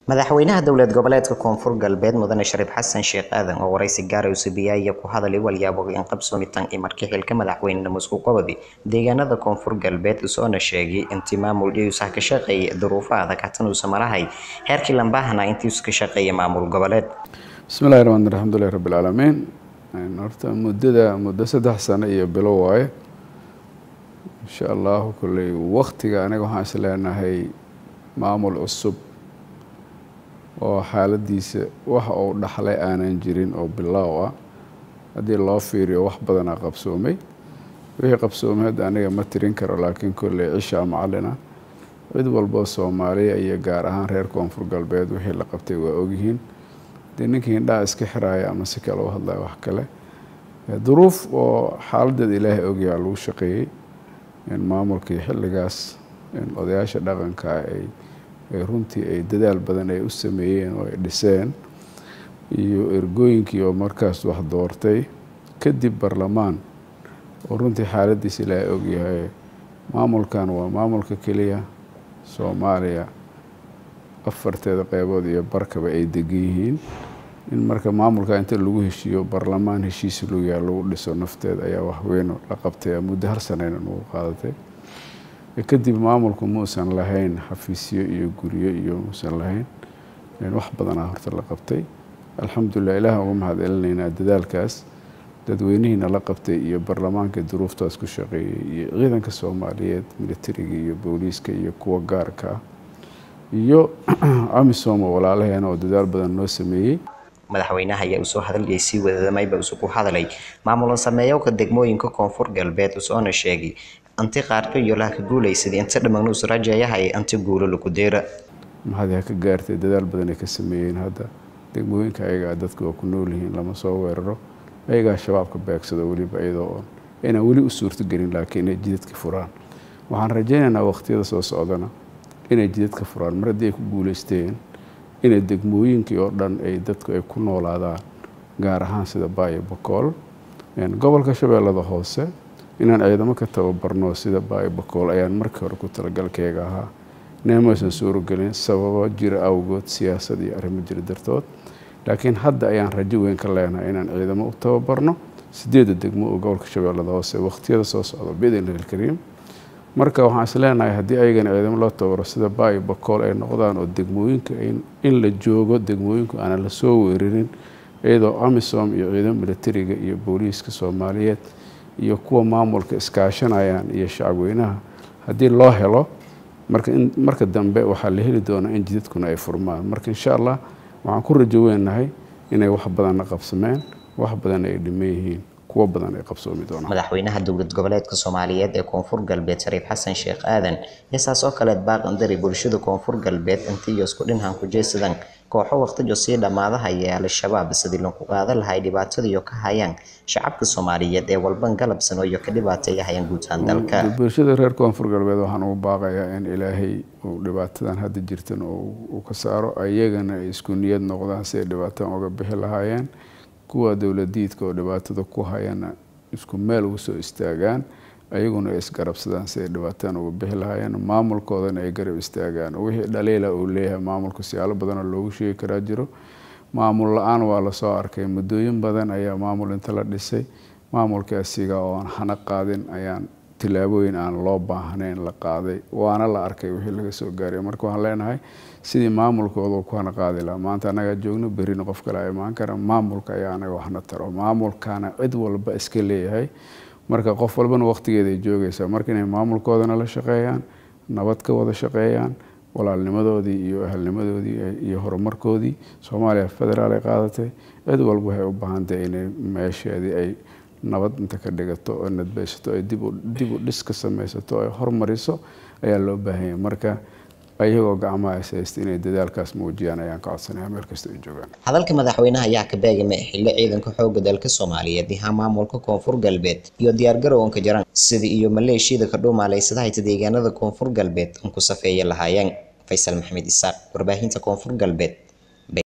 madaxweynaha dowlad goboleedka Koonfur Galbeed Mudane Shariif Xasan Sheekh Aadan oo waraysi gaar ah u sameeyay ku hadalay walyaabo in qabsoomitaan ee markii xilka madaxweynaha mas'uul qabadi deegaanada Koonfur Galbeed soo sheegay intii maamulkiisu sax ka shaqeeyay duruufaha adag tan uu samarahay heerkii lambaahna intii uu ka shaqeeyay maamul goboleed. Bismillahir Rahmanir Rahiim alxamdulillahi rabbil alamin. Horta muddo 3 sano iyo bilow waaye insha Allah kulli waqtiga aniga waxaan isleenahay maamul cusub oo xaaladiisa wax uu dhaxlay aanan jirin oo bilow ah hadii loo fiiriyo wax badan qabsoomay wixii qabsoomay aniga ma tirin karo laakiin kulli cisha macallina cid walba Soomaaliya iyo gaar ahaan reer Koonfur Galbeed wixii la qabtay waa ogyihiin ninkii indhaha iska xiraaya ama si kale u hadlay wax kale duruuf oo xaaladda Ilaahay ogyahay lagu shaqeeyay in maamulkii xilligaas in odayaasha dhaqanka ay runtii ay dadaal badan ay u sameeyeen oo ay dhiseen iyo ergooyinkii oo markaas wax doortay kadib barlamaan oo runtii xaaladiisa Ilaahay ogyahay maamulkan waa maamulka kaliya Soomaaliya afarteeda qaybood iyo barkaba ay degan yihiin in marka maamulka inta lagu heshiiyo barlamaan heshiis lagu dhiso nafteeda ayaa wax weyn la qabtay muddo hal sano oo qaadatay kadib maamulku muusan lahayn xafiisyo iyo guriyo iyo muusan lahayn wax badan horta la qabtay alxamdulillah ilaahay ugu mahadcelinayna dadaalkaas dadweynihiina la qabtay iyo barlamaanka duruuftaas ku shaqeeyay iyo ciidanka Soomaaliyeed militariga iyo booliiska iyo kuwa gaarka iyo amisom walaalaheena oo dadaal badan noo sameeyay madaxweynaha ayaa soo hadalay si wadaamayba ku hadalay maamul sameeyo ka degmooyinka Koonfur Galbeed oo sheegay anti qaarka iyo la ka guuleysadeen inta dhammaan u rajayahay anti guulo lagu deera maxay ka gaartay dadaal badan ay ka sameeyeen hadda degmooyinka ayaga dadku ku nool yihiin lama soo weeraro ayaga shabaabka beegsada waliba iyadoo inay wali u suurto gelin laakiin ay jidadka furaan waxaan rajaynaynaa waqtiyada soo socdana inay jidadka furaan mar haddii ay ku guuleysteen inay degmooyinkii oo dhan ay dadku ay ku noolaadaan gaar ahaan sida Baay Bakool gobolka Shabeellada Hoose inaan ciidamo ka tababarno sida Baay Bakool ayaan markii hore ku talagalkayga ahaa neemaysan suuro gelin sababo jira awgood siyaasad iyo arrimo jira dartood laakiin hadda ayaan rajo weyn ka leenahay inaan ciidamo u tababarno 8 degmo oo gobolka Shabeellada Hoose waqtiyada soo socda bidinil kariim marka waxaan isleenahay haddii ayagana ciidamo loo tababaro sida Baay Bakool ay noqdaan oo degmooyinka in la joogo degmooyinku aan la soo weerarin iyadoo amisom iyo ciidamada militariga iyo booliiska Soomaaliyeed iyo kuwa maamulka iskaashanayaan iyo shacabweynaha haddii loo helo marka dambe waxa la heli doonaa in jidadkuna ay furmaan marka insha Allah waxaan ku rajo weynahay inay wax badan qabsameen wax badan ay dhimeeyeen kuwa badan ay qabsoomi doonaan madaxweynaha dowlad goboleedka Soomaaliyeed ee Koonfur Galbeed Shariif Xasan Sheekh Aadan isaas oo kale baaqan dari bulshada Koonfur Galbeed intii isku dhinhan ku jeesadaan kooxo waqti joosi dhamaadaha ee al-shabaab sidii loo qaadan lahaa dhibaatada iyo ka hayaan shacabka Soomaaliyeed ee walban galabsano iyo ka dhibaateeyay guud ahaan dalka bulshada reer Koonfur Galbeed waxaan u baaqayaa in Ilaahay uu dhibaatadan hadda jirtan oo ka saaro ayagana isku niyad noqdaan si dhibaatada uga bixi lahaayeen kuwa dawladiidka oo dhibaatada ku hayana isku meel ugu soo istaagaan ayaguna isgarabsadaan si dhibaataan uga bixi lahaayeen maamulkoodana ay garab istaagaan wixii dhaleela uu leeyahay maamulku siyaalo badan loogu sheegi karaa jiro maamul la'aan waa la soo arkay muddooyin badan ayaa maamul inta la dhisay maamulkaasiga oo aan hana qaadin ayaan tilaabooyin aan loo baahnayn la qaaday waana la arkay wixii laga soo gaaray marka waxaan leenahay sidii maamulkooda ku hana qaadi lahaa maanta anaga joogno berina qof kale ay imaan kara maamulka ayaa anaga waxna taro maamulkana cid walba iska leeyahay marka qof walbana waqtigeeda ay joogaysaa marka inay maamulkoodana la shaqeeyaan nabad ka wada shaqeeyaan walaalnimadoodii iyo ahalnimadoodii iyo horumarkoodii Soomaaliya federaal ay qaadatay cid walba waxay u baahan tahay inay meesheedii ay nabad inta ka dhigato oo nadbaysato ay dib u dhiska samaysato ay hormariso ayaa loo baahan yahay marka ayagoo gacmaha haysta inay dadaalkaas muujiyaan ayaan ka codsanayaa meel kasta ay joogaan hadalka madaxweynaha ayaa ka beegmay xilli ciidanka xoogga dalka Soomaaliyeed iyo maamulka Koonfur Galbeed iyo diyaar garowga jaran sidii iyo maleeshiyada ka dhoomaaleysadahay deegaanada Koonfur Galbeed ku safeeyay lahaayeen Faysal Maxamed Isaaq warbaahinta Koonfur Galbeed